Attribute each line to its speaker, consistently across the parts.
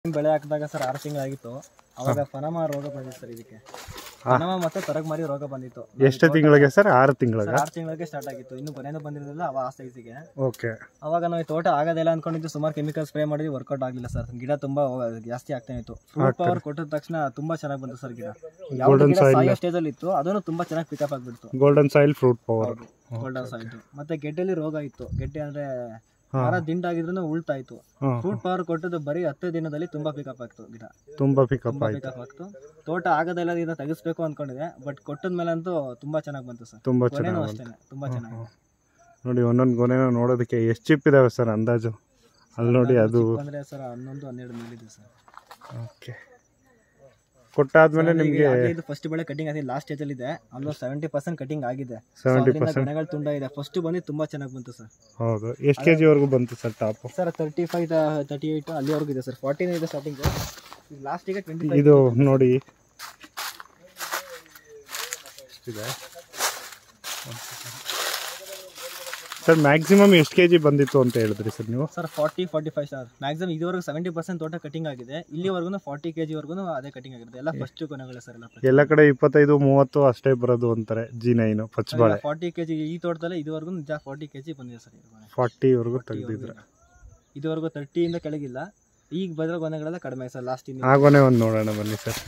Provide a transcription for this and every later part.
Speaker 1: ಬೆಳೆ ಹಾಕಿದಾಗ ಸರ್ 6 ತಿಂಗಳಾಗಿತ್ತು. ಅವಾಗ ಪನಮ ರೋಗ ಬಂದಿತ್ತು ಸರ್. ಇದಕ್ಕೆ ಪನಮ ಮತ್ತೆ ತರಗಮಾರಿ ರೋಗ ಬಂದಿತ್ತು.
Speaker 2: ಎಷ್ಟು ತಿಂಗಳಿಗೆ ಸರ್? 6 ತಿಂಗಳಿಗೆ.
Speaker 1: 6 ತಿಂಗಳಿಗೆ ಸ್ಟಾರ್ಟ್ ಆಗಿತ್ತು. ಇನ್ನು ಕೊನೆನೂ ಬಂದಿರಲಿಲ್ಲ ಆ ಸೈಜಿಗೆ.
Speaker 2: ಓಕೆ.
Speaker 1: ಅವಾಗ ನಾವು ತೋಟ ಆಗೋದಿಲ್ಲ ಅನ್ಕೊಂಡಿದ್ದು, ಸುಮಾರು ಕೆಮಿಕಲ್ ಸ್ಪ್ರೇ ಮಾಡಿದ್ವಿ, ವರ್ಕೌಟ್ ಆಗಲಿಲ್ಲ ಸರ್. ಗಿಡ ತುಂಬಾ ಜಾಸ್ತಿ ಆಗ್ತಾ ಇತ್ತು. ಫ್ರೂಟ್ ಪವರ್ ಕೊಟ್ಟಿದ ತಕ್ಷಣ ತುಂಬಾ ಚೆನ್ನಾಗಿ ಬಂತು ಸರ್ ಗಿಡ. ಗೋಲ್ಡನ್ ಸಾಯಿಲ್ ಸ್ಟೇಜ್ ಅಲ್ಲಿ ಇತ್ತು, ಅದನ್ನು ತುಂಬಾ ಚೆನ್ನಾಗಿ ಪಿಕಪ್ ಆಗಿಬಿಡ್ತು.
Speaker 2: Golden soil fruit power.
Speaker 1: Golden soil. ಮತ್ತೆ ಗೆಡ್ಡೆಲಿ ರೋಗ ಇತ್ತು. ಗೆಡ್ಡೆ ಅಂದ್ರೆ ಮರ ದಿಂಡಾಗಿದ್ರು ಉಳ್ತಾ ಇತ್ತು. ಫ್ರೂಟ್ ಪವರ್ ಕೊಟ್ಟದ್ದು ಬರೀ 10 ದಿನದಲ್ಲಿ ತುಂಬಾ ಪಿಕಪ್ ಆಗ್ತು ಗಿಡ.
Speaker 2: ತುಂಬಾ ಪಿಕಪ್
Speaker 1: ಆಗ್ತು. ತೋಟ ಆಗೋದೆಲ್ಲ ಇದನ್ನ ತೆಗಿಸ್ಬೇಕು ಅನ್ಕೊಂಡಿದೆ, ಬಟ್ ಕೊಟ್ಟದ ಮೇಲೆ ಅಂತೂ ತುಂಬಾ ಚೆನ್ನಾಗಿ ಬಂತು ಸರ್.
Speaker 2: ತುಂಬಾ ಚೆನ್ನಾಗಿ
Speaker 1: ಅಷ್ಟೇ ತುಂಬಾ ಚೆನ್ನಾಗಿ
Speaker 2: ನೋಡಿ. ಒಂದೊಂದು ಗೊನೆನ ನೋಡೋದಕ್ಕೆ ಎಷ್ಟು ಚಿಪ್ ಇದಾವೆ ಸರ್ ಅಂದಾಜು? ಅಲ್ಲಿ ನೋಡಿ, ಅದು
Speaker 1: ಅಂದ್ರೆ ಸರ್ 11-12 ಮೇಲಿದೆ ಸರ್.
Speaker 2: ಓಕೆ. ಕೊಟ್ಟಾದ್ಮೇಲೆ ನಿಮಗೆ
Speaker 1: ಇದು ಫಸ್ಟ್ ಬೆಳೆ ಕಟಿಂಗ್ ಆಗಿದೆ. ಲಾಸ್ಟ್ ಸ್ಟೇಜ್ ಅಲ್ಲಿ ಇದೆ. ಆಲ್ಮೋಸ್ಟ್ 70% ಕಟಿಂಗ್ ಆಗಿದೆ.
Speaker 2: 70%
Speaker 1: ಗೊನೆಗಳು ತುಂಡ ಇದೆ. ಫಸ್ಟ್ ಬಂದು ತುಂಬಾ ಚೆನ್ನಾಗಿ ಬಂತು ಸರ್.
Speaker 2: ಹೌದು. ಎಷ್ಟು ಕೆಜಿ ವರೆಗೂ ಬಂತು ಸರ್ ಟಾಪ್?
Speaker 1: ಸರ್ 35-38 ಅಲ್ಲಿವರೆಗೂ ಇದೆ ಸರ್. 14 ಇದೆ ಸ್ಟಾರ್ಟಿಂಗ್. ಲಾಸ್ಟ್ ಗೆ 25.
Speaker 2: ಇದು ನೋಡಿ ಎಷ್ಟಿದೆ ಸರ್? ಮ್ಯಾಕ್ಸಿಮಮ್ ಎಷ್ಟು ಕೆಜಿ ಬಂದಿತ್ತು ಅಂತ ಹೇಳಿದ್ರಿ ಸರ್ ನೀವು?
Speaker 1: Sir 40-45 sir. ಮ್ಯಾಕ್ಸಿಮಮ್ ಇದುವರೆಗೂ 70% ತೋಟ ಕಟಿಂಗ್ ಆಗಿದೆ. ಇಲ್ಲಿವರೆಗೂ 40 kg ವರೆಗೂ ಅದೇ ಕಟಿಂಗ್ ಆಗಿದೆ. ಎಲ್ಲ ಫಸ್ಟ್ ಕೊನೆಗಳೇ ಸರ್.
Speaker 2: ಎಲ್ಲ ಕಡೆ 25-30 ಅಷ್ಟೇ ಬರೋದು ಅಂತಾರೆ. G9 ಪಚ್ಚಬಾಳೆ
Speaker 1: 40 kg. ಈ ತೋಟದಲ್ಲಿ ಇದುವರೆಗೂ 40 kg ಬಂದಿದೆ ಸರ್.
Speaker 2: 40 ವರೆಗೂ ತೆಗೆದಿದ್ರೆ.
Speaker 1: ಇದುವರೆಗೂ 30 ಇಂದ ಕೆಳಗಿಲ್ಲ. ಈಗ ಬರೋ ಗೊನೆಗಳೆಲ್ಲ ಕಡಿಮೆ ಸರ್. ಲಾಸ್ಟ್
Speaker 2: ಆ ಗೊನೆ ಒಂದು ನೋಡೋಣ ಬನ್ನಿ ಸರ್.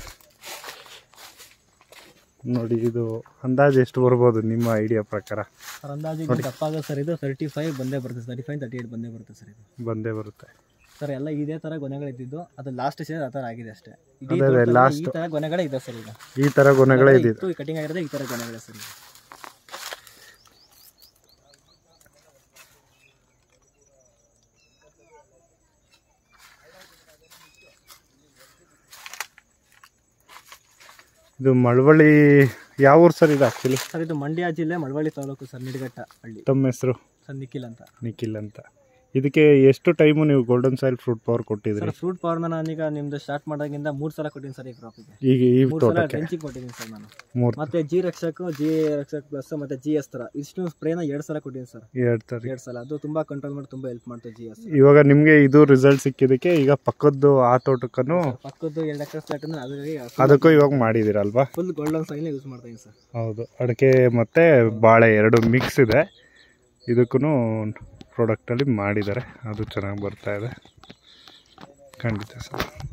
Speaker 2: ನೋಡಿ, ಇದು ಅಂದಾಜು ಎಷ್ಟು ಬರ್ಬೋದು ನಿಮ್ಮ ಐಡಿಯಾ ಪ್ರಕಾರ?
Speaker 1: ಸರ್ ಅಂದಾಜು ದಪ್ಪ ಆಗೋದು ಸರ್ ಇದು 35 ಬಂದೇ ಬರುತ್ತೆ. 35-38 ಬಂದೇ ಬರುತ್ತೆ ಸರ್. ಇದು ಬಂದೇ
Speaker 2: ಬರುತ್ತೆ
Speaker 1: ಸರ್. ಎಲ್ಲ ಇದೇ ತರ ಗೊನೆಗಳಿದ್ದು, ಅದು ಲಾಸ್ಟ್ ಸ್ಟೇಜ್ ಆ ಥರ ಆಗಿದೆ ಅಷ್ಟೇ. ಈ ತರ ಗೊನೆಗಳೇ ಇದೆ ಸರ್. ಈಗ
Speaker 2: ಈ ತರ ಗೊನೆಗಳೇ ಇದೆ.
Speaker 1: ಕಟಿಂಗ್ ಆಗಿರೋದೇ ಈ ತರ ಗೊನೆಗಳೇ ಸರ್.
Speaker 2: ಇದು ಮಳವಳ್ಳಿ ಯಾವ ಊರು ಸರ್ ಇದು ಆಕ್ಚುಲಿ?
Speaker 1: ಸರ್ ಇದು ಮಂಡ್ಯ ಜಿಲ್ಲೆ ಮಳವಳ್ಳಿ ತಾಲೂಕು ಸರ್. ನಿಡಘಟ್ಟ ಹಳ್ಳಿ.
Speaker 2: ತಮ್ಮ ಹೆಸರು?
Speaker 1: ಸರ್ ನಿಖಿಲ್ ಅಂತ.
Speaker 2: ನಿಖಿಲ್ ಅಂತ. ಇದಕ್ಕೆ ಎಷ್ಟು ಟೈಮು ನೀವು ಗೋಲ್ಡನ್ ಸಾಯಿಲ್ ಫ್ರೂಟ್ ಪವರ್ ಕೊಟ್ಟಿದ್ರಿ?
Speaker 1: ಸರ್ ಫ್ರೂಟ್ ಪವರ್ನ ನಾನೀಗ ನಿಮ್ದು ಸ್ಟಾರ್ಟ್ ಮಾಡೋದ್ರಿಂದ 3 ಸಲ ಕೊಟ್ಟಿದ್ದೀನಿ ಸರ್. ಈ ಕ್ರಾಪಿಗೆ
Speaker 2: ಈಗ ಈ
Speaker 1: 3 ಸಲ ಡ್ರೆಂಚಿಂಗ್ ಕೊಟ್ಟಿದ್ದೀನಿ ಸರ್ ನಾನು. ಮತ್ತೆ ಜಿ ರಕ್ಷಕ್ ಪ್ಲಸ್ ಮತ್ತೆ GS ತರ ಇಷ್ಟು ಸ್ಪ್ರೇನ 2 ಸಲ ಕೊಟ್ಟಿದ್ದೀನಿ ಸರ್. 2 ಸಲ. ಅದು ತುಂಬಾ ಕಂಟ್ರೋಲ್ ಮಾಡಿ ತುಂಬಾ ಹೆಲ್ಪ್ ಮಾಡ್ತದೆ GS.
Speaker 2: ಇವಾಗ ನಿಮ್ಗೆ ಇದು ರಿಸಲ್ಟ್ ಸಿಕ್ಕಿದಕ್ಕೆ ಈಗ ಪಕ್ಕದ್ದು ಆ ತೋಟಕ್ಕೂ
Speaker 1: ಪಕ್ಕದ್ದು 2 ಎಕರೆ ಫ್ಲಾಟ್
Speaker 2: ಅದಕ್ಕೂ ಇವಾಗ ಮಾಡಿದಿರಲ್ವಾ?
Speaker 1: ಫುಲ್ ಗೋಲ್ಡನ್ ಸಾಯಿಲ್ ಯೂಸ್ ಮಾಡ್ತಾ ಇದ್ದೀನಿ ಸರ್.
Speaker 2: ಹೌದು. ಅಡಿಕೆ ಮತ್ತೆ ಬಾಳೆ 2 ಮಿಕ್ಸ್ ಇದೆ. ಇದಕ್ಕೂ ಪ್ರಾಡಕ್ಟಲ್ಲಿ ಮಾಡಿದ್ದಾರೆ. ಅದು ಚೆನ್ನಾಗಿ ಬರ್ತಾ ಇದೆ ಖಂಡಿತ ಸರ್.